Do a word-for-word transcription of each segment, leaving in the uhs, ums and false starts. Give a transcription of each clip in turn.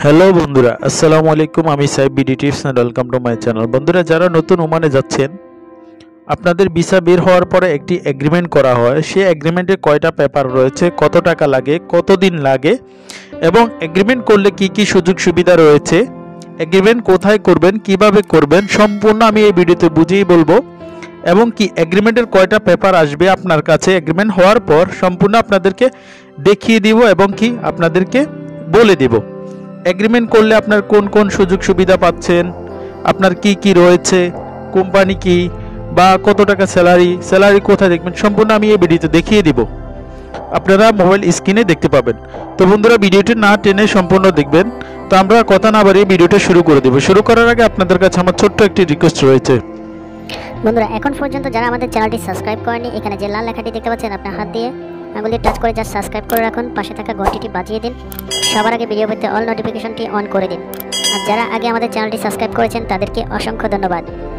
Hello বন্ধুরা, আসসালামু আলাইকুম। আমি Saib BD tips and welcome to my channel. বন্ধুরা, যারা নতুন ওমানে যাচ্ছেন, আপনাদের ভিসা বের হওয়ার পরে একটি এগ্রিমেন্ট করা হয়। সেই এগ্রিমেন্টে কয়টা পেপার রয়েছে, কত টাকা লাগে, কতদিন লাগে এবং এগ্রিমেন্ট করলে কি কি সুযোগ সুবিধা রয়েছে, এগ্রিমেন্ট কোথায় করবেন, কিভাবে করবেন, সম্পূর্ণ আমি এই ভিডিওতে বুঝিয়ে বলবো। এবং কি এগ্রিমেন্টের কয়টা পেপার আসবে আপনার কাছে এগ্রিমেন্ট হওয়ার পর সম্পূর্ণ আপনাদেরকে দেখিয়ে দিব এবং কি আপনাদেরকে বলে দিব এগ্রিমেন্ট করলে আপনার কোন কোন সুযোগ সুবিধা পাচ্ছেন, আপনার কি কি রয়েছে, কোম্পানি কি বা কত টাকা স্যালারি, স্যালারি কোথায় দেখবেন, সম্পূর্ণ আমি এই ভিডিওতে দেখিয়ে দিব। আপনারা মোবাইল স্ক্রিনে দেখতে পাবেন। তো বন্ধুরা, ভিডিওটি না টেনে সম্পূর্ণ দেখবেন। তো আমরা কথা না বাড়িয়ে ভিডিওটা শুরু করে দেব। শুরু করার আগে আপনাদের কাছে আমার ছোট্ট একটি রিকোয়েস্ট রয়েছে। বন্ধুরা, এখন পর্যন্ত যারা আমাদের চ্যানেলটি সাবস্ক্রাইব করেনি, এখানে যে লাল লেখাটি দেখতে পাচ্ছেন আপনার হাত দিয়ে আঙুল টাচ করে জাস্ট সাবস্ক্রাইব করে রাখুন। পাশে থাকা ঘন্টিটি বাজিয়ে দিন। সবার আগে ভিডিও পেতে অল নোটিফিকেশনটি অন করে দিন। আর যারা আগে আমাদের চ্যানেলটি সাবস্ক্রাইব করেছেন তাদেরকে অসংখ্য ধন্যবাদ।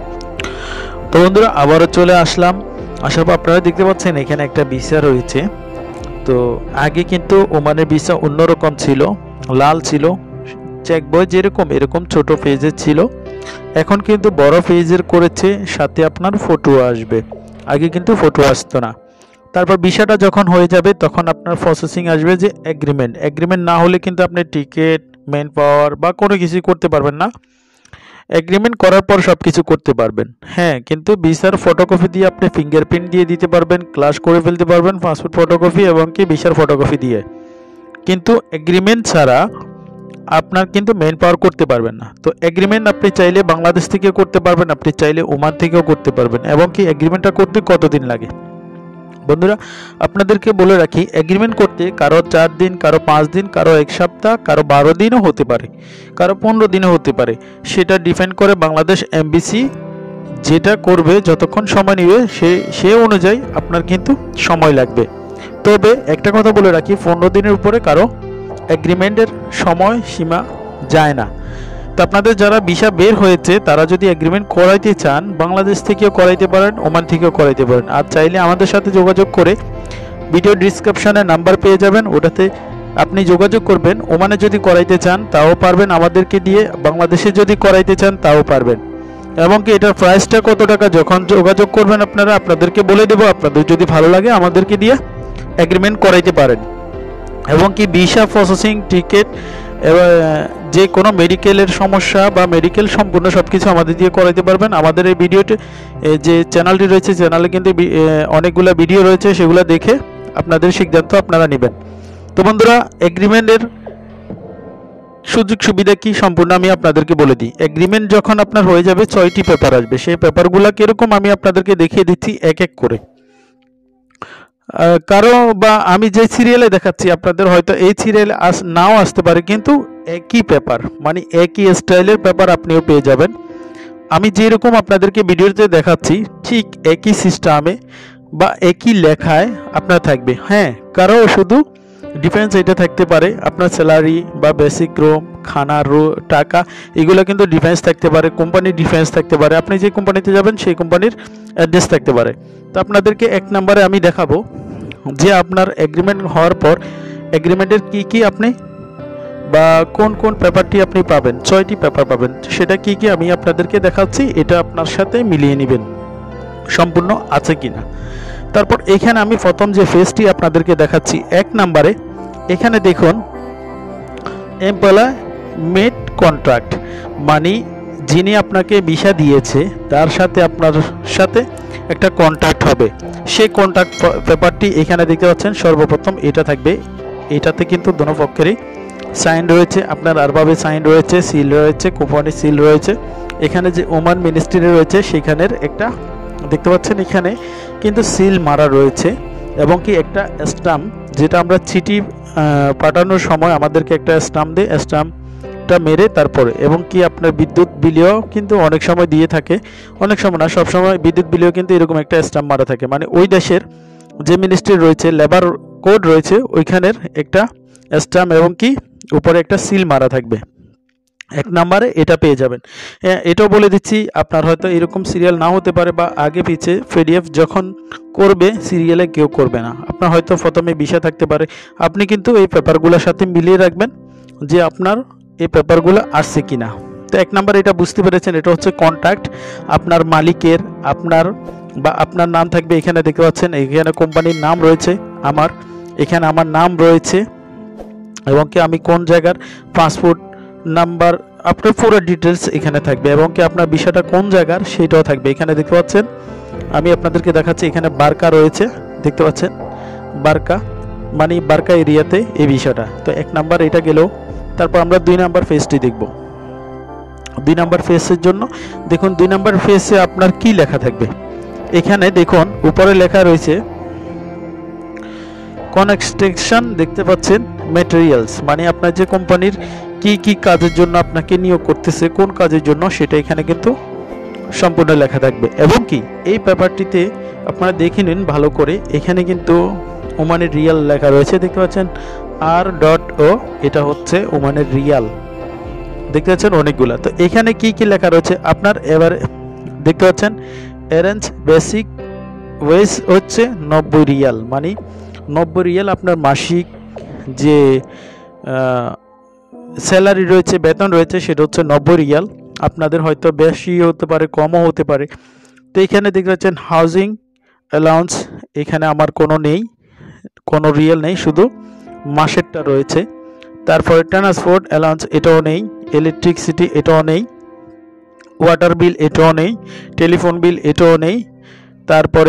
তো বন্ধুরা, আবারও চলে আসলাম। আসার পর আপনারা দেখতে পাচ্ছেন এখানে একটা ভিসা রয়েছে। তো আগে কিন্তু ওমানের ভিসা অন্যরকম ছিল, লাল ছিল, চেক বই যেরকম এরকম ছোট পেজের ছিল। এখন কিন্তু বড় পেজের করেছে, সাথে আপনার ফটো আসবে। আগে কিন্তু ফটো আসতো না। তারপর ভিসাটা যখন হয়ে যাবে তখন আপনার প্রসেসিং আসবে যে এগ্রিমেন্ট। এগ্রিমেন্ট না হলে কিন্তু আপনি টিকিট, মেন পাওয়ার বা কোনো কিছু করতে পারবেন না। এগ্রিমেন্ট করার পর সব কিছু করতে পারবেন। হ্যাঁ, কিন্তু ভিসার ফটোকপি দিয়ে আপনি ফিঙ্গারপ্রিন্ট দিয়ে দিতে পারবেন, ক্লাস করে ফেলতে পারবেন, পাসপোর্ট ফটোকপি এবং কি ভিসার ফটোকপি দিয়ে। কিন্তু এগ্রিমেন্ট ছাড়া আপনার কিন্তু মেন পাওয়ার করতে পারবেন না। তো এগ্রিমেন্ট আপনি চাইলে বাংলাদেশ থেকে করতে পারবেন, আপনি চাইলে ওমান থেকেও করতে পারবেন। এবং কি এগ্রিমেন্টটা করতে কতদিন লাগে বন্ধুরা, আপনাদেরকে বলে রাখি, এগ্রিমেন্ট করতে কারো চার দিন, কারো পাঁচ দিন, কারো এক সপ্তাহ, কারো বারো দিনও হতে পারে, কারো পনেরো দিনও হতে পারে। সেটা ডিপেন্ড করে বাংলাদেশ এমবিসি যেটা করবে, যতক্ষণ সময় নেবে সে সে অনুযায়ী আপনার কিন্তু সময় লাগবে। তবে একটা কথা বলে রাখি, পনেরো দিনের উপরে কারো এগ্রিমেন্টের সময় সীমা যায় না। তো আপনাদের যারা ভিসা বের হয়েছে তারা যদি এগ্রিমেন্ট করাইতে চান, বাংলাদেশ থেকেও করাইতে পারেন, ওমান থেকেও করাইতে পারেন। আর চাইলে আমাদের সাথে যোগাযোগ করে ভিডিও ডিসক্রিপশনে নাম্বার পেয়ে যাবেন, ওটাতে আপনি যোগাযোগ করবেন। ওমানে যদি করাইতে চান তাও পারবেন আমাদেরকে দিয়ে, বাংলাদেশে যদি করাইতে চান তাও পারবেন। এবং কি এটার প্রাইসটা কত টাকা যখন যোগাযোগ করবেন আপনারা, আপনাদেরকে বলে দেবো। আপনাদের যদি ভালো লাগে আমাদেরকে দিয়ে এগ্রিমেন্ট করাইতে পারেন। এবং কি ভিসা প্রসেসিং, টিকিট, এবার যে কোনো মেডিকেলের সমস্যা বা মেডিকেল সম্পূর্ণ সব কিছু আমাদের দিয়ে করাইতে পারবেন। আমাদের এই ভিডিওটি যে চ্যানেলটি রয়েছে, চ্যানেলে কিন্তু অনেকগুলো ভিডিও রয়েছে, সেগুলো দেখে আপনাদের সিদ্ধান্ত আপনারা নেবেন। তো বন্ধুরা, এগ্রিমেন্টের সুযোগ সুবিধা কি সম্পূর্ণ আমি আপনাদেরকে বলে দিই। এগ্রিমেন্ট যখন আপনার হয়ে যাবে ছয়টি পেপার আসবে। সেই পেপারগুলো কীরকম আমি আপনাদেরকে দেখিয়ে দিচ্ছি এক এক করে। কারো বা আমি যে সিরিয়ালে দেখাচ্ছি আপনাদের হয়তো এই সিরিয়ালে আস নাও আসতে পারে, কিন্তু একই পেপার মানে একই স্টাইলের পেপার আপনিও পেয়ে যাবেন। আমি যেরকম আপনাদেরকে ভিডিওতে দেখাচ্ছি ঠিক একই সিস্টেমে বা একই লেখায় আপনার থাকবে। হ্যাঁ, কারো শুধু ডিফারেন্স এটা থাকতে পারে, আপনার স্যালারি বা বেসিক রুম, খানা, রো টাকা, এগুলো কিন্তু ডিফারেন্স থাকতে পারে, কোম্পানির ডিফারেন্স থাকতে পারে, আপনি যে কোম্পানিতে যাবেন সেই কোম্পানির অ্যাড্রেস থাকতে পারে। তো আপনাদেরকে এক নম্বরে আমি দেখাবো যে আপনার এগ্রিমেন্ট হওয়ার পর এগ্রিমেন্টের কি কি আপনি বা কোন কোন পেপারটি আপনি পাবেন। ছয়টি পেপার পাবেন, সেটা কি কি আমি আপনাদেরকে দেখাচ্ছি। এটা আপনার সাথে মিলিয়ে নেবেন সম্পূর্ণ আছে কিনা। তারপর এখানে আমি প্রথম যে ফেজটি আপনাদেরকে দেখাচ্ছি এক নম্বরে, এখানে দেখুন এমপ্লয়মেন্ট কন্ট্রাক্ট, মানে যিনি আপনাকে ভিসা দিয়েছে তার সাথে আপনার সাথে একটা কন্ট্রাক্ট হবে। সেই কন্ট্রাক্ট পেপারটি এখানে দেখতে পাচ্ছেন। সর্বপ্রথম এটা থাকবে, এটাতে কিন্তু দোনো পক্ষেরই সাইন রয়েছে, আপনার আরভাবে সাইন রয়েছে, সিল রয়েছে, কোম্পানির সিল রয়েছে। এখানে যে ওমান মিনিস্ট্রি রয়েছে সেখানের একটা দেখতে পাচ্ছেন, এখানে কিন্তু সিল মারা রয়েছে। এবং কি একটা স্টাম্প, যেটা আমরা চিঠি পাঠানোর সময় আমাদেরকে একটা স্টাম্প দেয়, স্টাম্পটা মেরে তারপরে। এবং কি আপনার বিদ্যুৎ বিলেও কিন্তু অনেক সময় দিয়ে থাকে, অনেক সময় না, সব সময় বিদ্যুৎ বিলেও কিন্তু এরকম একটা স্টাম্প মারা থাকে। মানে ওই দেশের যে মিনিস্ট্রি রয়েছে, লেবার কোড রয়েছে, ওইখানের একটা স্টাম্প এবং কি উপরে একটা সিল মারা থাকবে। এক নম্বরে এটা পেয়ে যাবেন। এটাও বলে দিচ্ছি, আপনার হয়তো এরকম সিরিয়াল নাও হতে পারে বা আগে পিছে পিডিএফ যখন করবে সিরিয়ালে কেউ করবে না। আপনার হয়তো প্রথমে ভিসা থাকতে পারে, আপনি কিন্তু এই পেপারগুলোর সাথে মিলিয়ে রাখবেন যে আপনার এই পেপারগুলো আসছে কিনা। তো এক নাম্বার এটা বুঝতে পেরেছেন, এটা হচ্ছে কন্ট্যাক্ট, আপনার মালিকের আপনার বা আপনার নাম থাকবে। এখানে দেখতে পাচ্ছেন এখানে কোম্পানির নাম রয়েছে, আমার এখানে আমার নাম রয়েছে এবং কি আমি কোন জায়গার পাসপোর্ট নাম্বার, আপনার পুরো ডিটেলস এখানে থাকবে এবং কি আপনার বিষয়টা কোন জায়গার সেটাও থাকবে। এখানে দেখতে পাচ্ছেন আমি আপনাদেরকে দেখাচ্ছি, এখানে বারকা রয়েছে, দেখতে পাচ্ছেন বারকা মানে বারকা এরিয়াতে এই বিষয়টা। তো এক নাম্বার এটা গেল। তারপর আমরা দুই নাম্বার ফেজটি দেখব। দুই নাম্বার ফেজের জন্য দেখুন দুই নাম্বার ফেজে আপনার কি লেখা থাকবে। এখানে দেখুন উপরে লেখা রয়েছে কনস্ট্রাকশন, দেখতে পাচ্ছেন ম্যাটেরিয়ালস, মানে আপনার যে কোম্পানির কি কি কাজের জন্য আপনাকে নিয়োগ করতেছে, কোন কাজের জন্য, সেটা এখানে কিন্তু সম্পূর্ণ লেখা থাকবে। এবং কি এই পেপারটিতে আপনারা দেখে নিন ভালো করে, এখানে কিন্তু ওমানের রিয়াল লেখা রয়েছে, দেখতে পাচ্ছেন আর ডট ও, এটা হচ্ছে ওমানের রিয়াল, দেখতে পাচ্ছেন অনেকগুলা। তো এখানে কি কি লেখা রয়েছে আপনার এবার দেখতে পাচ্ছেন, অ্যারেঞ্জ বেসিক ওয়েজ হচ্ছে নব্বই রিয়াল, মানে নব্বই রিয়াল আপনার মাসিক যে স্যালারি রয়েছে, বেতন রয়েছে, সেটা হচ্ছে নব্বই রিয়াল। আপনাদের হয়তো বেশি হতে পারে, কমও হতে পারে। তো এখানে দেখতে পাচ্ছেন হাউজিং অ্যালাউন্স, এখানে আমার কোনো নেই, কোনো রিয়াল নেই, শুধু মাসেরটা রয়েছে। তারপরে ট্রান্সপোর্ট অ্যালাউন্স এটাও নেই, ইলেকট্রিসিটি এটাও নেই, ওয়াটার বিল এটাও নেই, টেলিফোন বিল এটাও নেই। তারপরে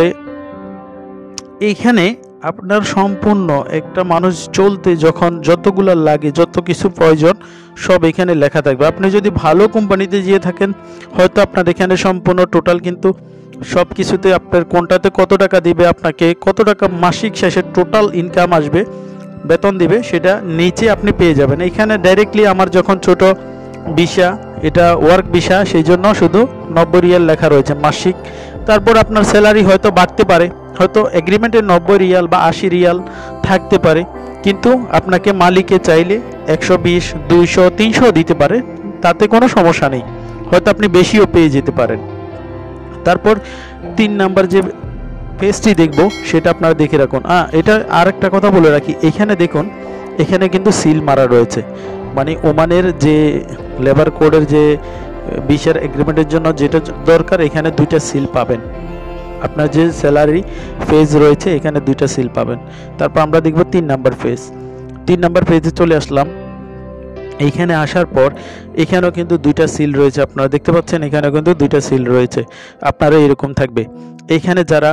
এইখানে আপনার সম্পূর্ণ একটা মানুষ চলতে যখন যতগুলো লাগে, যত কিছু প্রয়োজন সব এখানে লেখা থাকবে। আপনি যদি ভালো কোম্পানিতে গিয়ে থাকেন হয়তো আপনার এখানে সম্পূর্ণ টোটাল কিন্তু সব কিছুতে আপনার কোনটাতে কত টাকা দিবে, আপনাকে কত টাকা মাসিক শেষে টোটাল ইনকাম আসবে, বেতন দিবে, সেটা নিচে আপনি পেয়ে যাবেন। এখানে ডাইরেক্টলি আমার যখন ছোট ভিসা, এটা ওয়ার্ক ভিসা, সেই জন্য শুধু নব্বই রিয়াল লেখা রয়েছে মাসিক। তারপর আপনার স্যালারি হয়তো বাড়তে পারে, হয়তো এগ্রিমেন্টে নব্বই রিয়াল বা আশি রিয়াল থাকতে পারে, কিন্তু আপনাকে মালিকে চাইলে একশো বিশ, দুইশো, তিনশো দিতে পারে, তাতে কোনো সমস্যা নেই, হয়তো আপনি বেশিও পেয়ে যেতে পারেন। তারপর তিন নাম্বার যে পেজটি দেখব সেটা আপনারা দেখে রাখুন। আ এটা আরেকটা কথা বলে রাখি, এখানে দেখুন এখানে কিন্তু সিল মারা রয়েছে, মানে ওমানের যে লেবার কোডের যে ভিসার এগ্রিমেন্টের জন্য যেটা দরকার, এখানে দুইটা সিল পাবেন। আপনার যে স্যালারি ফেজ রয়েছে এখানে দুইটা সিল পাবেন। তারপর আমরা দেখব তিন নাম্বার ফেজ। তিন নাম্বার ফেজে চলে আসলাম। এইখানে আসার পর এখানেও কিন্তু দুইটা সিল রয়েছে, আপনারা দেখতে পাচ্ছেন এখানে কিন্তু দুইটা সিল রয়েছে, আপনারা এরকম থাকবে। এইখানে যারা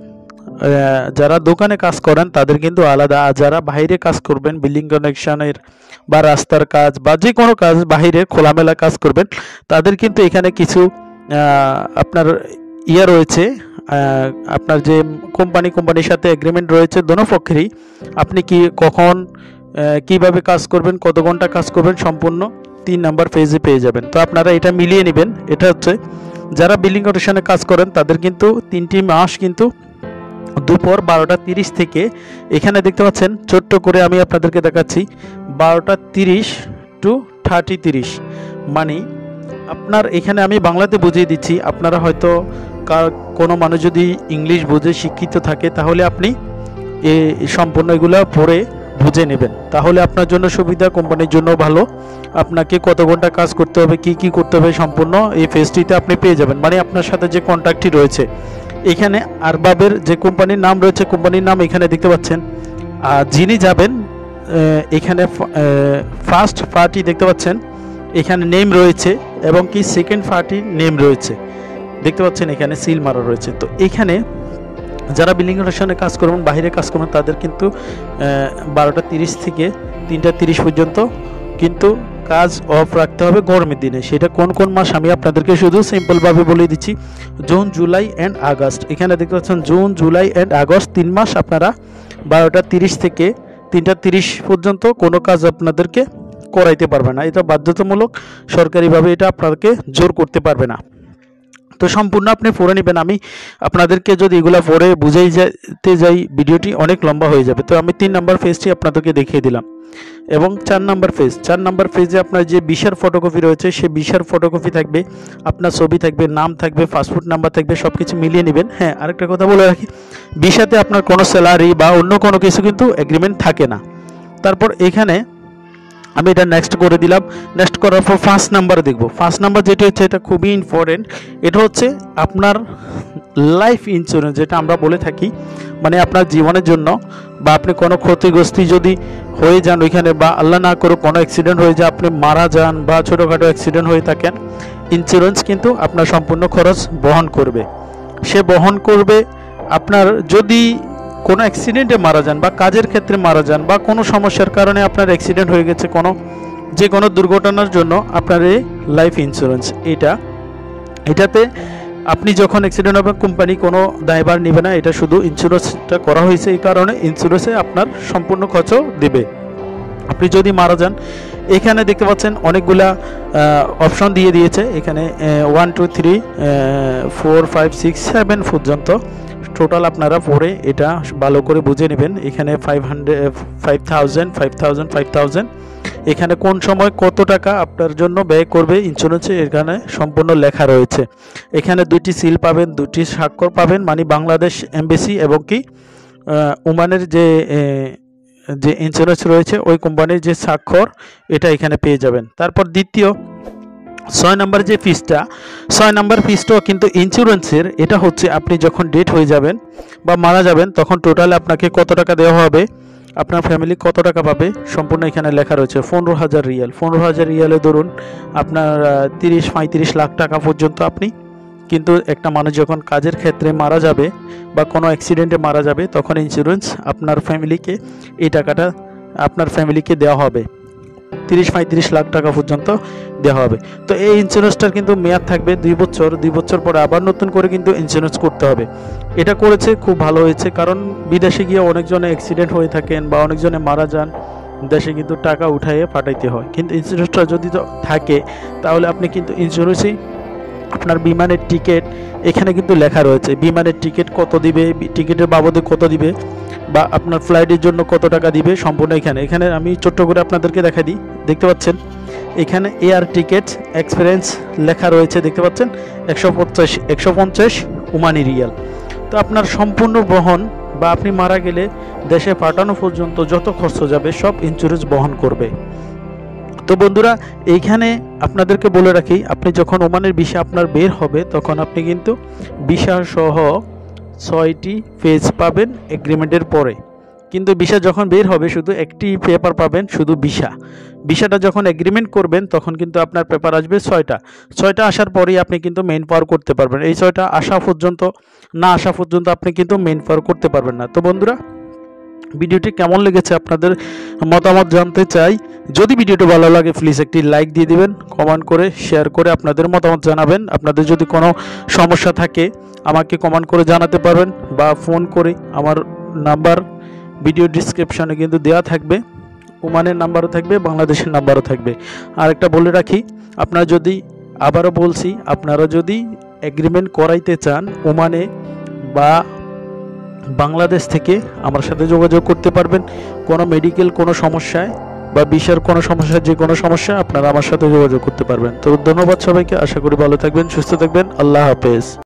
যারা দোকানে কাজ করেন তাদের কিন্তু আলাদা, আর যারা বাইরে কাজ করবেন বিল্ডিং কানেকশনের বা রাস্তার কাজ বা যে কোনো কাজ বাইরে খোলামেলা কাজ করবেন, তাদের কিন্তু এখানে কিছু আপনার ইয়ে রয়েছে, আপনার যে কোম্পানি কোম্পানির সাথে এগ্রিমেন্ট রয়েছে দোনো পক্ষেরই, আপনি কি কখন কিভাবে কাজ করবেন, কত ঘন্টা কাজ করবেন, সম্পূর্ণ তিন নাম্বার পেজে পেয়ে যাবেন। তো আপনারা এটা মিলিয়ে নেবেন। এটা হচ্ছে যারা বিল্ডিং কন্ডিশনে কাজ করেন তাদের কিন্তু তিনটি মাস কিন্তু দুপুর বারোটা তিরিশ থেকে, এখানে দেখতে পাচ্ছেন ছোট্ট করে আমি আপনাদেরকে দেখাচ্ছি, বারোটা তিরিশ টু থার্টি তিরিশ, মানে আপনার এখানে আমি বাংলাতে বুঝিয়ে দিচ্ছি, আপনারা হয়তো কোনো মানুষ যদি ইংলিশ বুঝে শিক্ষিত থাকে তাহলে আপনি এই সম্পূর্ণ এগুলো পড়ে বুঝে নেবেন, তাহলে আপনার জন্য সুবিধা, কোম্পানির জন্য ভালো। আপনাকে কত ঘন্টা কাজ করতে হবে, কি কি করতে হবে, সম্পূর্ণ এই ফেজটিতে আপনি পেয়ে যাবেন। মানে আপনার সাথে যে কন্ট্রাক্টটি রয়েছে, এখানে আরবাবের যে কোম্পানির নাম রয়েছে, কোম্পানির নাম এখানে দেখতে পাচ্ছেন। আর যিনি যাবেন এখানে ফার্স্ট পার্টি দেখতে পাচ্ছেন এখানে নেম রয়েছে এবং কি সেকেন্ড পার্টির নেম রয়েছে, দেখতে পাচ্ছেন এখানে সিল মারা রয়েছে। তো এখানে যারা বিল্ডিং কন্ডিশনে কাজ করবেন, বাইরে কাজ করবেন, তাদের কিন্তু বারোটা তিরিশ থেকে তিনটা তিরিশ পর্যন্ত কিন্তু কাজ অফ রাখতে হবে গরমের দিনে। সেটা কোন কোন মাস আমি আপনাদেরকে শুধু সিম্পলভাবে বলে দিচ্ছি, জুন, জুলাই অ্যান্ড আগস্ট। এখানে দেখতে পাচ্ছেন জুন, জুলাই অ্যান্ড আগস্ট তিন মাস আপনারা বারোটা তিরিশ থেকে তিনটা তিরিশ পর্যন্ত কোনো কাজ আপনাদেরকে করাইতে পারবে না, এটা বাধ্যতামূলক, সরকারিভাবে এটা আপনাদেরকে জোর করতে পারবে না। তো সম্পূর্ণ আপনি পড়ে নেবেন। আমি আপনাদেরকে যদি এগুলো পড়ে বুঝাই যেতে যাই ভিডিওটি অনেক লম্বা হয়ে যাবে। তো আমি তিন নাম্বার পেজটি আপনাদেরকে দেখিয়ে দিলাম। এবং চার নাম্বার পেজ, চার নাম্বার পেজে আপনার যে ভিসার ফটোকপি রয়েছে সেই ভিসার ফটোকপি থাকবে, আপনার ছবি থাকবে, নাম থাকবে, পাসপোর্ট নাম্বার থাকবে, সব কিছু মিলিয়ে নেবেন। হ্যাঁ, আরেকটা কথা বলে রাখি, ভিসাতে আপনার কোনো স্যালারি বা অন্য কোনো কিছু কিন্তু এগ্রিমেন্ট থাকে না। তারপর এখানে আমি এটা নেক্সট করে দিলাম। নেক্সট করার পর ফার্স্ট নাম্বারে দেখব। ফার্স্ট নাম্বার যেটা হচ্ছে এটা খুবই ইম্পর্টেন্ট। এটা হচ্ছে আপনার লাইফ ইন্স্যুরেন্স, যেটা আমরা বলে থাকি, মানে আপনার জীবনের জন্য বা আপনি কোনো ক্ষতিগ্রস্ত যদি হয়ে যান ওইখানে, বা আল্লাহ না করুক কোনো অ্যাক্সিডেন্ট হয়ে যায়, আপনি মারা যান বা ছোটোখাটো অ্যাক্সিডেন্ট হয়ে থাকেন, ইন্স্যুরেন্স কিন্তু আপনার সম্পূর্ণ খরচ বহন করবে। সে বহন করবে আপনার যদি কোনো অ্যাক্সিডেন্টে মারা যান বা কাজের ক্ষেত্রে মারা যান বা কোনো সমস্যার কারণে আপনার অ্যাক্সিডেন্ট হয়ে গেছে, কোনো যে কোনো দুর্ঘটনার জন্য আপনার এই লাইফ ইন্স্যুরেন্স, এটা এটাতে আপনি যখন অ্যাক্সিডেন্ট হবে কোম্পানি কোনো দায়ভার নেবে না। এটা শুধু ইন্স্যুরেন্সটা করা হয়েছে এই কারণে ইন্স্যুরেন্সে আপনার সম্পূর্ণ খরচ দেবে। আপনি যদি মারা যান, এখানে দেখতে পাচ্ছেন অনেকগুলা অপশন দিয়ে দিয়েছে। এখানে one two three four five six seven পর্যন্ত টোটাল আপনারা পড়ে এটা ভালো করে বুঝে নেবেন। এখানে five hundred five thousand five thousand five thousand এখানে কোন সময় কত টাকা আপনার জন্য ব্যয় করবে ইন্স্যুরেন্সে এখানে সম্পূর্ণ লেখা রয়েছে। এখানে দুইটি সিল পাবেন, দুটি স্বাক্ষর পাবেন, মানে বাংলাদেশ এমবেসি এবং কি ওমানের যে যে ইন্স্যুরেন্স রয়েছে ওই কোম্পানির যে স্বাক্ষর, এটা এখানে পেয়ে যাবেন। তারপর দ্বিতীয় ছয় নম্বর যে ফিসটা, ছয় নম্বর ফিসটাও কিন্তু ইন্স্যুরেন্সের। এটা হচ্ছে আপনি যখন ডেট হয়ে যাবেন বা মারা যাবেন তখন টোটাল আপনাকে কত টাকা দেওয়া হবে, আপনার ফ্যামিলি কত টাকা পাবে, সম্পূর্ণ এখানে লেখা রয়েছে। পনেরো হাজার রিয়াল, পনেরো হাজার রিয়ালে ধরুন আপনার তিরিশ পঁয়ত্রিশ লাখ টাকা পর্যন্ত আপনি কিন্তু একটা মানুষ যখন কাজের ক্ষেত্রে মারা যাবে বা কোনো অ্যাক্সিডেন্টে মারা যাবে তখন ইন্স্যুরেন্স আপনার ফ্যামিলিকে এই টাকাটা আপনার ফ্যামিলিকে দেওয়া হবে, তিরিশ পঁয়ত্রিশ লাখ টাকা পর্যন্ত দেওয়া হবে। তো এই ইন্স্যুরেন্সটার কিন্তু মেয়াদ থাকবে দুই বছর, দুই বছর পরে আবার নতুন করে কিন্তু ইন্স্যুরেন্স করতে হবে। এটা করেছে খুব ভালো হয়েছে, কারণ বিদেশে গিয়ে অনেকজনে অ্যাক্সিডেন্ট হয়ে থাকেন বা অনেকজনে মারা যান, দেশে কিন্তু টাকা উঠাইয়ে পাঠাইতে হয়। কিন্তু ইন্স্যুরেন্সটা যদি থাকে তাহলে আপনি কিন্তু ইন্স্যুরেন্সই আপনার বিমানের টিকিট এখানে কিন্তু লেখা রয়েছে, বিমানের টিকিট কত দিবে, টিকিটের বাবদে কত দিবে বা আপনার ফ্লাইটের জন্য কত টাকা দিবে, সম্পূর্ণ এখানে এখানে আমি ছোট্ট করে আপনাদেরকে দেখা দিই। দেখতে পাচ্ছেন এখানে এয়ার টিকিট এক্সপিরিয়েন্স লেখা রয়েছে, দেখতে পাচ্ছেন একশো পঞ্চাশ একশো পঞ্চাশ ওমানি রিয়াল। তো আপনার সম্পূর্ণ বহন বা আপনি মারা গেলে দেশে পাঠানো পর্যন্ত যত খরচ যাবে সব ইন্স্যুরেন্স বহন করবে। তো বন্ধুরা এইখানে আপনাদেরকে বলে রাখি, আপনি যখন ওমানের ভিসা আপনার বের হবে তখন আপনি কিন্তু ভিসা সহ ছয়টি পেজ পাবেন এগ্রিমেন্টের পরে, কিন্তু ভিসা যখন বের হবে শুধু একটি পেপার পাবেন, শুধু ভিসা। ভিসাটা যখন এগ্রিমেন্ট করবেন তখন কিন্তু আপনার পেপার আসবে ছয়টা। ছয়টা আসার পরেই আপনি কিন্তু মেইন পাওয়ার করতে পারবেন। এই ছয়টা আসা পর্যন্ত না আসা পর্যন্ত আপনি কিন্তু মেইন পাওয়ার করতে পারবেন না। তো বন্ধুরা ভিডিওটি কেমন লেগেছে আপনাদের মতামত জানতে চাই। যদি ভিডিওটি ভালো লাগে প্লিজ একটি লাইক দিয়ে দিবেন, কমেন্ট করে শেয়ার করে আপনাদের মতামত জানাবেন। আপনাদের যদি কোনো সমস্যা থাকে আমাকে কমেন্ট করে জানাতে পারবেন বা ফোন করে, আমার নাম্বার ভিডিও ডিসক্রিপশনে কিন্তু দেওয়া থাকবে, ওমানের নাম্বারও থাকবে, বাংলাদেশের নাম্বারও থাকবে। আর একটা বলে রাখি, আপনারা যদি, আবারও বলছি, আপনারা যদি এগ্রিমেন্ট করাইতে চান ওমানে বা বাংলাদেশ থেকে আমার সাথে যোগাযোগ করতে পারবেন। কোনো মেডিকেল কোনো সমস্যায় বা ভিসার কোনো সমস্যা, যে কোনো সমস্যা আপনারা আমার সাথে যোগাযোগ করতে পারবেন। তো ধন্যবাদ সবাইকে, আশা করি ভালো থাকবেন, সুস্থ থাকবেন, আল্লাহ হাফেজ।